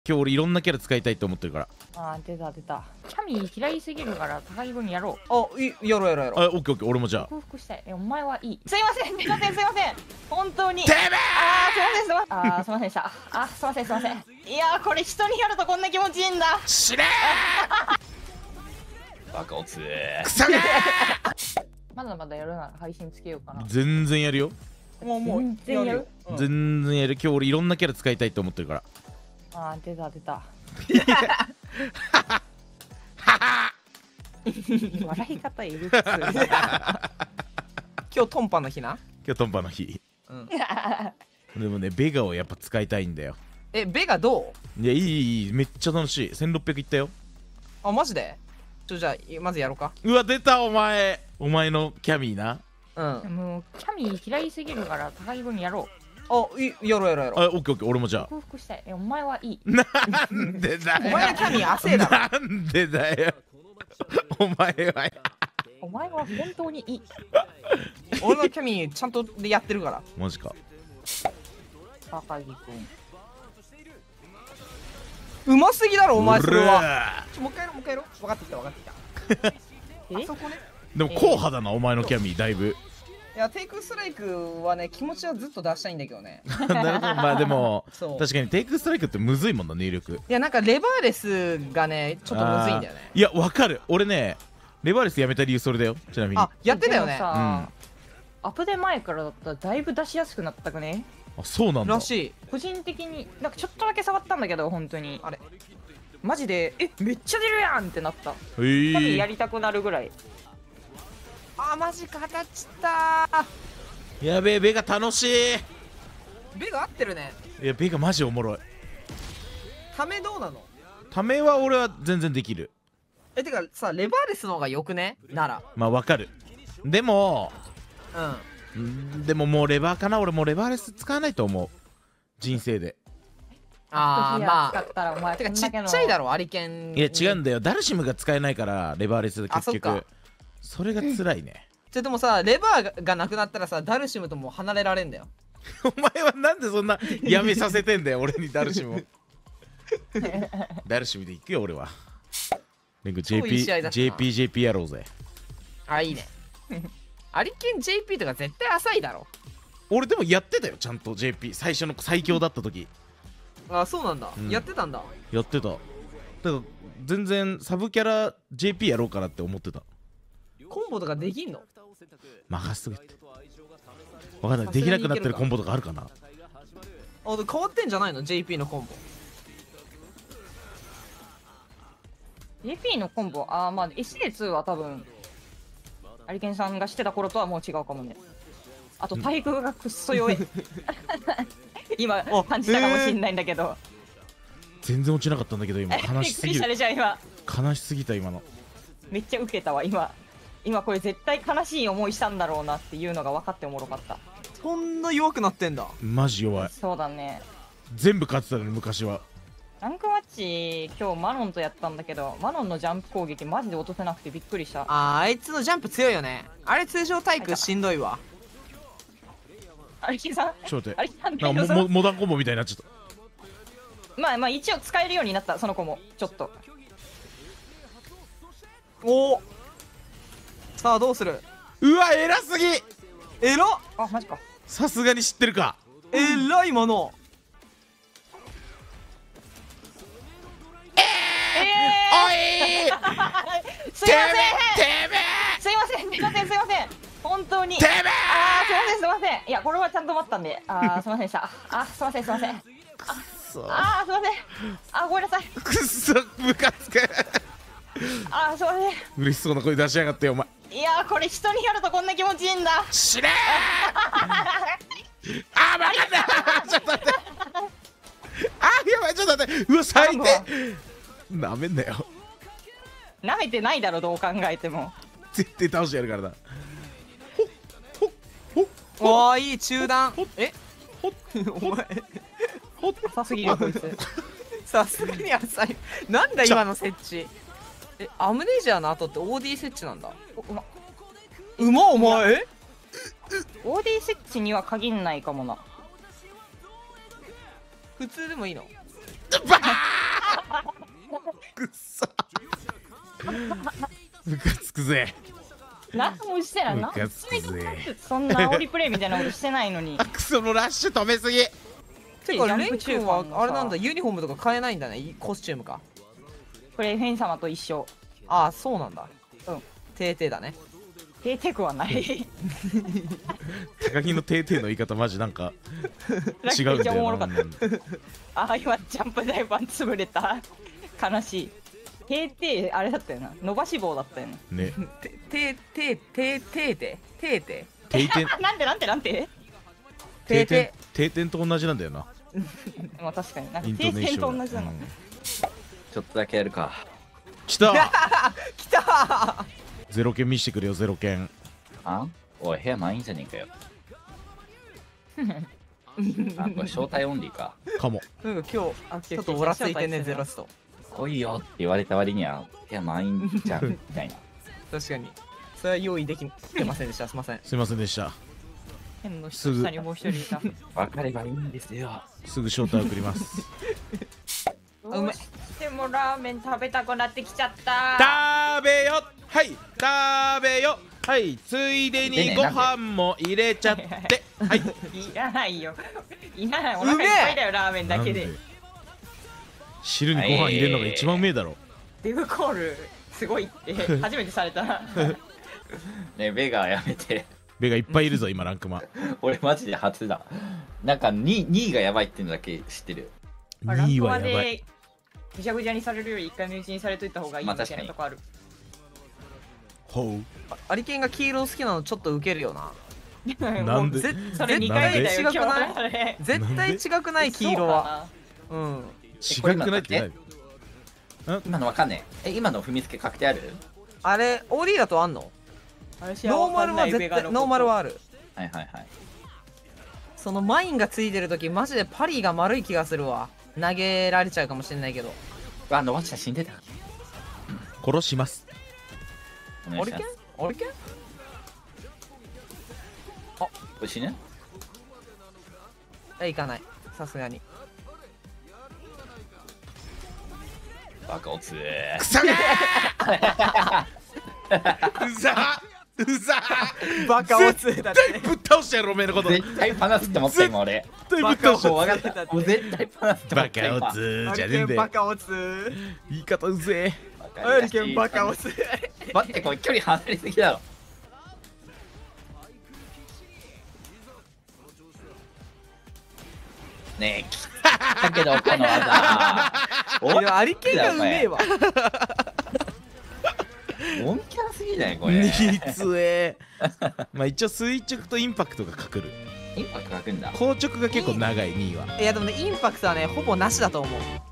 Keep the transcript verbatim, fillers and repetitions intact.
今日俺いろんなキャラ使いたいと思ってるから。 あー出た出た。キャミ嫌いすぎるから高木君やろう。 あ、いやろうやろうやろう。 あ、オッケーオッケー、俺もじゃあ。 克服したい。え、お前はいい。すいません、すいません、すいません。本当に。 てめえあー、すいません、すいません。あー、すいませんでした。あ、すいません、すいません。いやー、これ人にやるとこんな気持ちいいんだ。 死ねーバカオツーくそがーまだまだやるなら配信つけようかな。 全然やるよ。 もうもう全然やる。 うん、 全然やる。今日俺いろんなキャラ使いたいと思ってるから。 あー、出た出た。笑い方いる普通。 今日トンパの日な。 今日トンパの日。 うん、 でもね、ベガをやっぱ使いたいんだよ。 え、ベガどういや、いいいい、めっちゃ楽しい。せんろっぴゃくいったよ。 あ、マジで。ちょ、じゃあまずやろうか。 うわ、出たお前。お前のキャミーな。 うん、 もうキャミ嫌いすぎるから高木君やろう。 あ、いやろうやろうやろう。 あ、オッケーオッケー、俺もじゃあ。 克服したい。え、お前はいい。 なんでだよ。 お前のキャミ汗だろ。 なんでだよ。お前は。 お前は本当にいい。 俺のキャミちゃんとやってるから。 マジか。 高木君。 うますぎだろお前それは。 は。 ちょ、もう一回やろうもう一回やろう。分かってきた分かってきた。 えあそこね。 でも硬派だな、お前のキャミーだいぶ。 いや、テイクストライクはね、気持ちはずっと出したいんだけどね。 なるほど。まあでもそう確かにテイクストライクってむずいもんな、入力。 いや、なんかレバーレスがね、ちょっとむずいんだよね。 いや、わかる。俺ね、レバーレスやめた理由それだよ、ちなみに。 あ、やってたよね。 でもさ、 うんアップデ前からだったらだいぶ出しやすくなったくね。 あ、そうなんだ。 らしい。 個人的になんかちょっとだけ触ったんだけど、本当にあれマジでえめっちゃ出るやんってなった。 へ多分やえ。 りたくなるぐらい。 あ、マジか、当たっちったやべえ、ベガ楽しい。 ー。ベガ合ってるね。 いや、ベガマジおもろい。 ためどうなの？ ためは俺は全然できる。 え、てかさ、レバーレスの方がよくねなら。 まあわかる。でも、 うん。 んでももうレバーかな。俺もうレバーレス使わないと思う。人生で。 あー、まあ。 使ったらお前てかちっちゃいだろ、アリケン。 いや、違うんだよ。ダルシムが使えないから、レバーレスで結局。 あそっかそれが辛いね。 ちょ、でもさ、レバーがなくなったらさ、ダルシムともう離れられんだよ。 お前はなんでそんなやめさせてんだよ、俺にダルシムを。ダルシムで行くよ、俺は。レンク超いい試合だジェイったなジェイピージェイピー やろうぜ。 あ、いいね。アリケン ジェイピー とか絶対浅いだろ。 俺でもやってたよ、ちゃんと ジェイピー。最初の最強だった時。 あ、そうなんだ、 うんやってたんだ。 やってた。だから全然サブキャラ ジェイピー やろうかなって思ってた。 コンボとかできんの？ 任せとけって。わかんない。できなくなってるコンボとかあるかな。 あ、で変わってんじゃないの ジェイピー のコンボ。 ジェイピー のコンボ、あーまあ エスエーツー は多分アリケンさんがしてた頃とはもう違うかもね。あと対空がくっそ弱い。今感じたかもしんないんだけど、 全然落ちなかったんだけど今。悲びっくりしたしすぎる。 でじゃあ今悲しすぎた今の。 めっちゃウケたわ今。今これ絶対悲しい思いしたんだろうなっていうのが分かっておもろかった。 そんな弱くなってんだ。 マジ弱い。 そうだね。 全部勝ってたのに昔は。 ランクマッチ今日マノンとやったんだけど、マノンのジャンプ攻撃マジで落とせなくてびっくりした。 あー、あいつのジャンプ強いよね。あれ通常対空しんどいわ。 アリケンさんちょっとアリケンさん待って。なんかモモモダンコンボみたいになっちゃった。 まあまあ一応使えるようになった、その子もちょっと。 おお、さあどうする？ うわ、偉すぎ。 えらっ、 あマジか。 さすがに知ってるか。 えらいもの。 おいーすいませんてめえすいませんすいませんすいません本当に。 てめえあーすいませんすいません。いやこれはちゃんと待ったんで、あーすいませんでした。あすいませんすいません。 くっそあーすいません。あーごめんなさい。 くっそムカつく。 あーすいませ嬉しそうな声出しやがってよお前。 ん。いやーこれ人にやるとこんな気持ちいいんだ。 死ねーあーバカだちょっと待ってあーやばいちょっと待ってうわ最低なめんなよ舐めてないだろどう考えても。 絶対倒してやるからなおー、いい中断。えお前浅すぎるよこいつ。 さすがに浅い。なんだ今の設置。え、アムネジアの後って オーディー 設置なんだ。 おうまうま、お前。 オーディー 設置には限んないかもな。 普通でもいいの？ バーくっそムカつくぜ。 何もしてない。 ム何カつくぜ。 そんな煽りプレイみたいなことしてないのに。 あクソのラッシュ止めすぎ。 てかレンジャンプ中君は間のさあれなんだ、ユニフォームとか買えないんだね。いコスチュームか。 これフェン様と一緒。 ああそうなんだ。 うん。 てーてーだね。 テーテクはない。 高木のてーてーの言い方マジなんか違うんめっちゃおだよな。 もろかった。あ、今ジャンプ台盤潰れた。悲しい。テーテーあれだったよな。伸ばし棒だったよね。 ね。 ててててててててて定点なんでなんでなんで定点てて定点と同じなんだよな。 まあ確かになんかイント定点ネーションと同じだな。 うんちょっとだけやるか。 来たきたー。 ゼロ件見してくれよゼロ件。 あおい、部屋満員じゃねえかよ。あ、これ招待オンリーか。 かも。 なんか今日ちょっとオラついてんねゼロスト。 来いよって言われた割には部屋満員じゃんみたいな。 確かに。それは用意できてませんでした。すいません。 すいませんでした。 変の人下にもう一人いた。 分かればいいんですよ。 すぐ招待送ります。 どうしてもラーメン食べたくなってきちゃった。 食べよはい食べよはいついでにご飯も入れちゃってはい。 いらないよ。いらない。お腹いっぱいだよラーメンだけで。 汁にご飯入れるのが一番うめえだろ。 デブコールすごいって初めてされた。 ねえ、ベガやめて。 ベがいっぱいいるぞ今ランクマ。 俺マジで初だ。なんか に, にいがやばいっていうのだけ知ってる。 にいはやばい。 ぐちゃぐちゃにされるより一回身内にされといた方がいいみたいなとこある。 ほう。 アリケンが黄色好きなのちょっとウケるよな。 なんでぜそれにかいだよ絶対違くない今日ね。 絶対違くない黄色は。うん。 違くないってない。 今のわかんねえ。え、今の踏みつけ確定ある？ あれ オーディー だとあんの？ノーマルは絶対ノーマルはある。 はいはいはい。 そのマインがついてる時マジでパリが丸い気がするわ。投げられちゃうかもしれないけど。 あ、伸ばした死んでた。 殺します。 お願いします。 オリケン？ これ死ぬ？ え、いかない。さすがに。 バカオツー。 くさがーうざうざバカオツだって。 絶対ぶっ倒してやろおめえのこと。 絶対パナスって思った今俺。 絶対ぶっ倒してもう分かった。もう絶対パナスって思バった今。 カオツじゃねえんだよ。 バカオツ。 言い方うぜアリケンバカオツ。 待って、これ距離離れすぎだろ。ねえ、切ったけどこの技。 いやアリケンがうめえわ。 オンキャラすぎないこえ。 れ。 につえ。まあ一応垂直とインパクトがかかる。 インパクト書くんだ。 硬直が結構長いにいは。 いやでもねインパクトはねほぼなしだと思う。